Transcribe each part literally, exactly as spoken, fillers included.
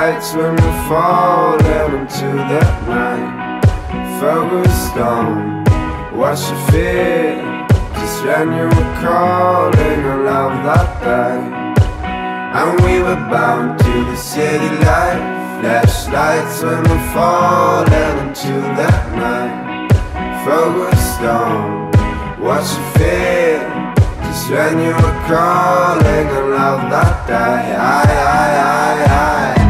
Flashlights when we're falling into the night. Focused on what you feel, just when you were calling a love that day. And we were bound to the city life. Flashlights when we're falling into the night. Focused on what you feel, just when you were calling a love that day. I, I, I, I.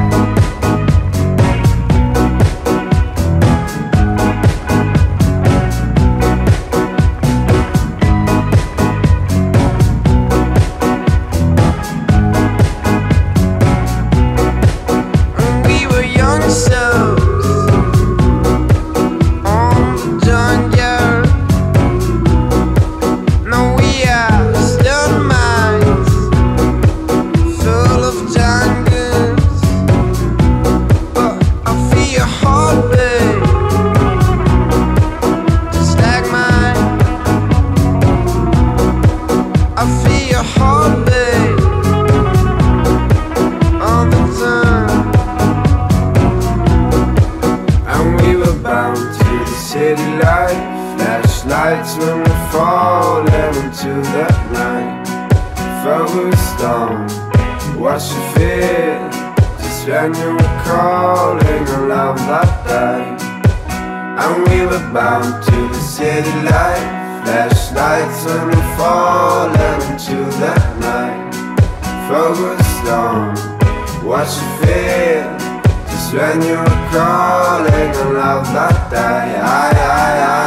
City life, flashlights when we're falling into the night. Focused on what you feel, just when you were calling a love that day. And we were bound to the city life. Flashlights when we're falling into the night. Focused on what you feel, just when you were calling a love that day. I, I, I.